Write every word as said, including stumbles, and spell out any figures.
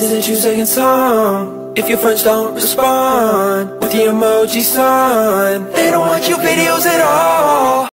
isn't you singing song? If your friends don't respond with the emoji sign, they don't want your videos